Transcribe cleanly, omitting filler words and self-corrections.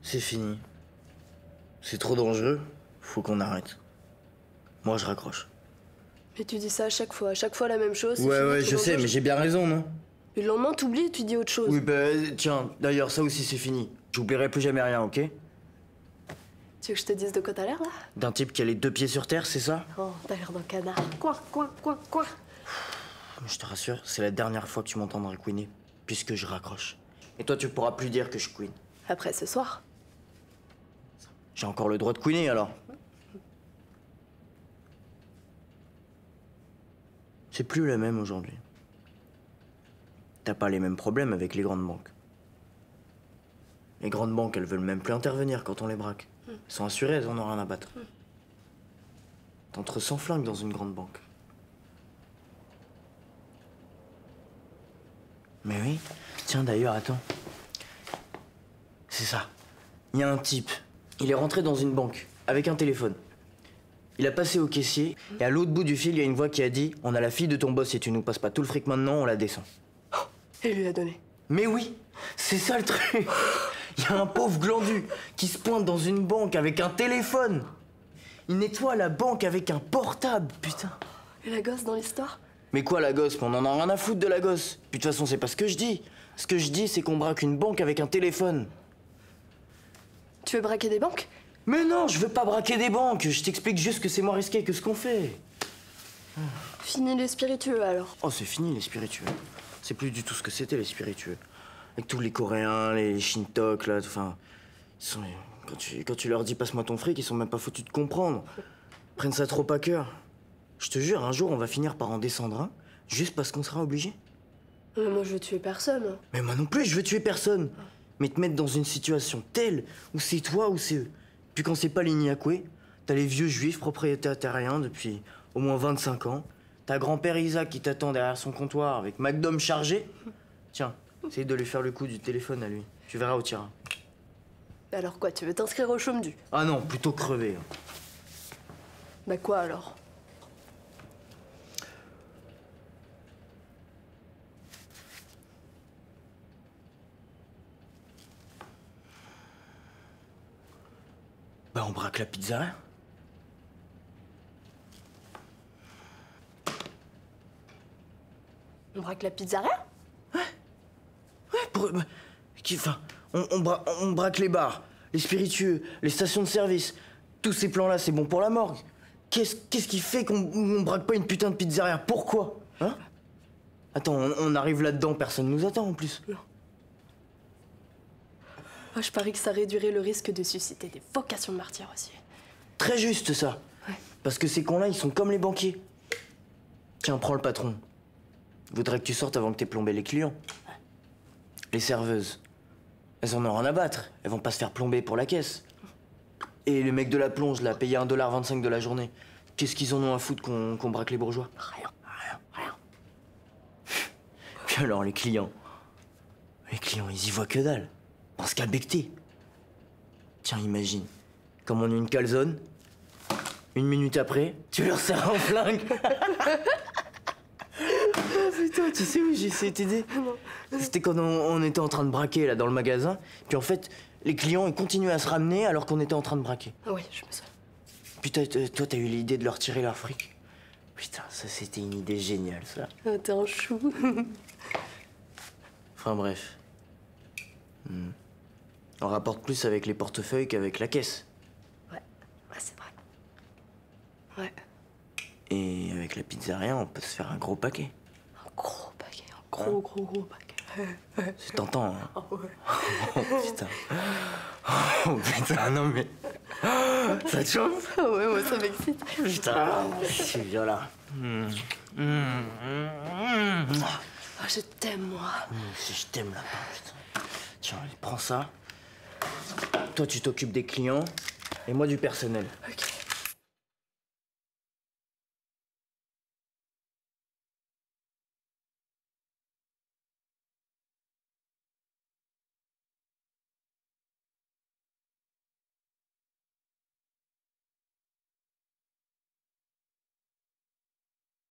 C'est fini. C'est trop dangereux, faut qu'on arrête. Moi, je raccroche. Mais tu dis ça à chaque fois la même chose. Ouais, je sais, mais j'ai bien raison, non? Et le lendemain, t'oublies et tu dis autre chose. Oui, bah, tiens, d'ailleurs, ça aussi, c'est fini. J'oublierai plus jamais rien, ok? Tu veux que je te dise de quoi t'as l'air, là? D'un type qui a les deux pieds sur terre, c'est ça? Oh, t'as l'air d'un canard. Quoi? Je te rassure, c'est la dernière fois que tu m'entendras couiner, puisque je raccroche. Et toi, tu pourras plus dire que je couine. Après ce soir. J'ai encore le droit de couiner, alors? C'est plus la même aujourd'hui. T'as pas les mêmes problèmes avec les grandes banques. Les grandes banques, elles veulent même plus intervenir quand on les braque. Elles sont assurées, elles en ont rien à battre. T'entres sans flingue dans une grande banque. Mais oui. Tiens, d'ailleurs, attends. C'est ça. Il y a un type. Il est rentré dans une banque avec un téléphone. Il a passé au caissier et à l'autre bout du fil, il y a une voix qui a dit « On a la fille de ton boss, si tu nous passes pas tout le fric maintenant, on la descend. » Et lui a donné. Mais oui, c'est ça le truc. Il y a un pauvre glandu qui se pointe dans une banque avec un téléphone. Il nettoie la banque avec un portable, putain. Et la gosse dans l'histoire? Mais quoi la gosse? On en a rien à foutre de la gosse. Puis de toute façon, c'est pas ce que je dis. Ce que je dis, c'est qu'on braque une banque avec un téléphone. Tu veux braquer des banques? Mais non, je veux pas braquer des banques. Je t'explique juste que c'est moins risqué que ce qu'on fait. Fini les spiritueux, alors. Oh, c'est fini les spiritueux. C'est plus du tout ce que c'était les spiritueux. Avec tous les Coréens, les Shintok, là, enfin... Quand tu leur dis passe-moi ton fric, ils sont même pas foutus de comprendre. Ils prennent ça trop à cœur. Je te jure, un jour, on va finir par en descendre un, juste parce qu'on sera obligé. Moi, je veux tuer personne. Mais moi non plus, je veux tuer personne. Mais te mettre dans une situation telle où c'est toi ou c'est eux. Puis quand c'est pas les Nyakwe, t'as les vieux juifs propriétaires terriens depuis au moins 25 ans. T'as grand-père Isaac qui t'attend derrière son comptoir avec McDom chargé. Tiens, essaye de lui faire le coup du téléphone à lui. Tu verras où t'iras. Alors quoi, tu veux t'inscrire au chôme du? Ah non, plutôt crever. Bah quoi alors? Bah on braque la pizzeria. On braque la pizzeria? Ouais, enfin, on braque les bars, les spiritueux, les stations de service. Tous ces plans-là, c'est bon pour la morgue. Qu'est-ce qui fait qu'on braque pas une putain de pizzeria? Pourquoi? Hein? Attends, on arrive là-dedans, personne nous attend en plus. Non. Moi, je parie que ça réduirait le risque de susciter des vocations de martyrs aussi. Très juste, ça. Ouais. Parce que ces cons-là, ils sont comme les banquiers. Tiens, prends le patron. Il voudrait que tu sortes avant que t'aies plombé les clients. Les serveuses, elles en ont rien à battre. Elles vont pas se faire plomber pour la caisse. Et le mec de la plonge, là, payé 1,25 $ de la journée. Qu'est-ce qu'ils en ont à foutre qu'on braque les bourgeois? Rien. Puis alors, les clients, ils y voient que dalle. Parce qu'à becter. Tiens, imagine, comme on a une calzone, une minute après, tu leur sers un flingue. Oh putain, tu sais où j'ai essayé de t'aider? C'était quand on était en train de braquer, là, dans le magasin. Puis en fait, les clients, ils continuaient à se ramener alors qu'on était en train de braquer. Ah oui, je me souviens. Puis toi, t'as eu l'idée de leur tirer leur fric. Putain, ça, c'était une idée géniale, ça. T'es un chou. Enfin bref. On rapporte plus avec les portefeuilles qu'avec la caisse. Ouais, c'est vrai. Ouais. Et avec la pizzeria, on peut se faire un gros paquet. Un gros paquet, gros paquet. C'est tentant, hein. Oh ouais. Oh putain. Oh putain, non mais... Ça te chauffe? Ah ouais, moi ça m'excite. Putain, c'est viens là. Ah, je t'aime, moi. Si je t'aime là-bas, putain. Tiens, allez, prends ça. Toi, tu t'occupes des clients et moi du personnel. Ok.